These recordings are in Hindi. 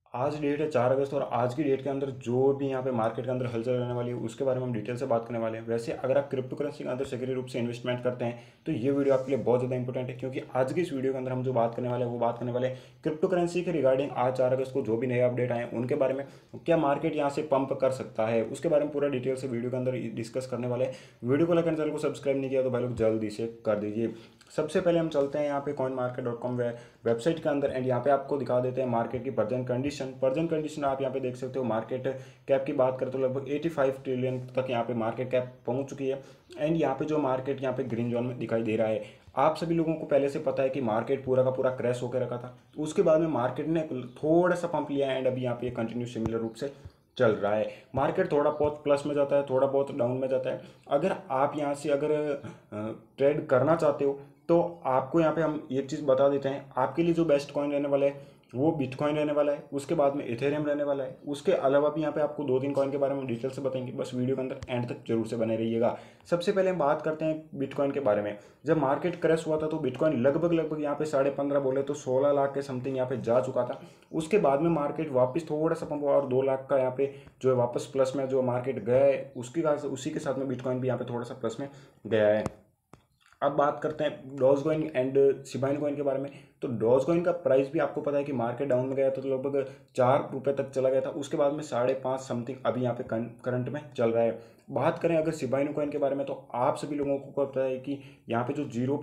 आज डेट है 4 अगस्त, और आज की डेट के अंदर जो भी यहाँ पे मार्केट के अंदर हलचल रहने वाली है उसके बारे में हम डिटेल से बात करने वाले हैं। वैसे अगर आप क्रिप्टो करेंसी के अंदर सक्रिय रूप से इन्वेस्टमेंट करते हैं तो ये वीडियो आपके लिए बहुत ज़्यादा इंपॉर्टेंट है, क्योंकि आज की इस वीडियो के अंदर हम जो बात करने वाले हैं वो बात करने वाले हैं क्रिप्टो करेंसी के रिगार्डिंग। आज 4 अगस्त को जो भी नए अपडेट आए हैं उनके बारे में, क्या मार्केट यहाँ से पंप कर सकता है उसके बारे में पूरा डिटेल से वीडियो के अंदर डिस्कस करने वाले हैं। वीडियो को लाइक, चैनल को सब्सक्राइब नहीं किया तो भाई लोग जल्दी से कर दीजिए। सबसे पहले हम चलते हैं यहाँ पे coinmarket.com वेबसाइट के अंदर, एंड यहाँ पे आपको दिखा देते हैं मार्केट की प्रेजेंट कंडीशन आप यहाँ पे देख सकते हो। मार्केट कैप की बात करें तो लगभग 85 ट्रिलियन तक यहाँ पे मार्केट कैप पहुंच चुकी है। एंड यहाँ पे जो मार्केट यहाँ पे ग्रीन जोन में दिखाई दे रहा है। आप सभी लोगों को पहले से पता है कि मार्केट पूरा का पूरा क्रैश होकर रखा था, उसके बाद में मार्केट ने थोड़ा सा पंप लिया एंड अभी यहाँ पे कंटिन्यू सिमिलर रूप से चल रहा है। मार्केट थोड़ा बहुत प्लस में जाता है, थोड़ा बहुत डाउन में जाता है। अगर आप यहाँ से अगर ट्रेड करना चाहते हो तो आपको यहाँ पे हम एक चीज़ बता देते हैं, आपके लिए जो बेस्ट कॉइन रहने वाला है वो बिटकॉइन रहने वाला है, उसके बाद में इथेरियम रहने वाला है। उसके अलावा भी यहाँ पे आपको 2-3 कॉइन के बारे में डिटेल से बताएंगे, बस वीडियो के अंदर एंड तक जरूर से बने रहिएगा। सबसे पहले हम बात करते हैं बिटकॉइन के बारे में। जब मार्केट क्रैश हुआ था तो बिटकॉइन लगभग यहाँ पे 15.5 बोले तो 16 लाख के समथिंग यहाँ पे जा चुका था। उसके बाद में मार्केट वापस थोड़ा सा पंप हुआ और 2 लाख का यहाँ पे जो है वापस प्लस में जो मार्केट गया है उसी के साथ में बिटकॉइन भी यहाँ पे थोड़ा सा प्लस में गया है। अब बात करते हैं doge coin and shiba inu coin के बारे में। तो डॉज कॉइन का प्राइस भी आपको पता है कि मार्केट डाउन में गया था तो लगभग 4 रुपये तक चला गया था, उसके बाद में 5.5 समथिंग अभी यहाँ पे करंट में चल रहा है। बात करें अगर शिबाइन कॉइन के बारे में तो आप सभी लोगों को पता है कि यहाँ पे जो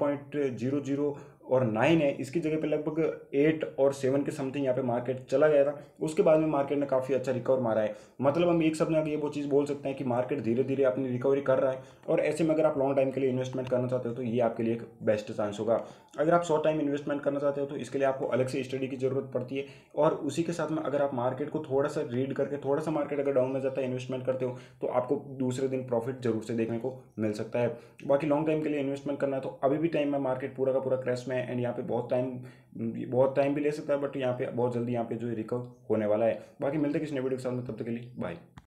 0.00 और 9 है, इसकी जगह पे लगभग 8 और 7 के समथिंग यहाँ पे मार्केट चला गया था। उसके बाद में मार्केट ने काफ़ी अच्छा रिकवर मारा है। मतलब हम एक शब्द में ये वो चीज़ बोल सकते हैं कि मार्केट धीरे धीरे अपनी रिकवरी कर रहा है, और ऐसे में अगर आप लॉन्ग टाइम के लिए इन्वेस्टमेंट करना चाहते हो तो ये आपके लिए एक बेस्ट चांस होगा। अगर आप शॉर्ट टाइम इन्वेस्टमेंट करना चाहते हो तो इसके लिए आपको अलग से स्टडी की जरूरत पड़ती है, और उसी के साथ में अगर आप मार्केट को थोड़ा सा रीड करके थोड़ा सा मार्केट अगर डाउन में जाता है इन्वेस्टमेंट करते हो तो आपको दूसरे दिन प्रॉफिट जरूर से देखने को मिल सकता है। बाकी लॉन्ग टाइम के लिए इन्वेस्टमेंट करना है तो अभी भी टाइम है, मार्केट पूरा का पूरा क्रैश में है एंड यहाँ पे बहुत टाइम भी ले सकता है, बट यहाँ पे बहुत जल्दी यहाँ पे जो रिकवर होने वाला है। बाकी मिलते हैं किसी नए वीडियो के साथ में, तब तक के लिए बाय।